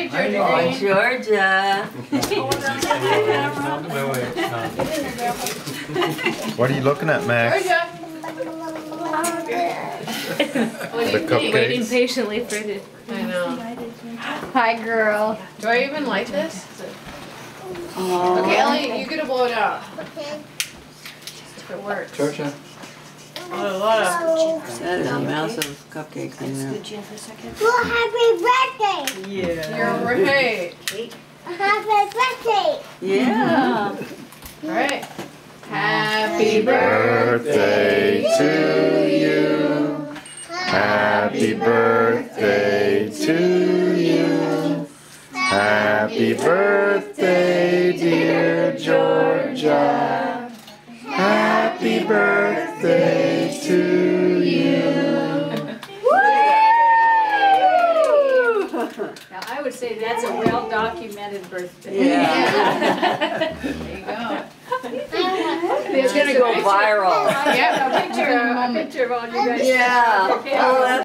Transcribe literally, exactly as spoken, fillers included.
Hi, Georgia Hi, Green. Georgia. Wait, wait, no. What are you looking at, Max? Georgia. What do The you think? cupcake. Waiting patiently for it. I know. Hi, girl. Do I even like this? Oh. Okay, Ellie, you gotta blow it out. Okay. If it works. Georgia. Oh, a lot of. That is a massive cupcake in there. Well, happy birthday! Yeah. You're right. Happy birthday! Yeah. Alright. Happy Birthday to you. Happy birthday to you. Happy birthday, dear Georgia. Happy birthday to you. Now, I would say that's a well-documented birthday. Yeah. There you go. It's gonna go viral. Yeah. A picture, a picture of all you guys. Yeah. Oh, that's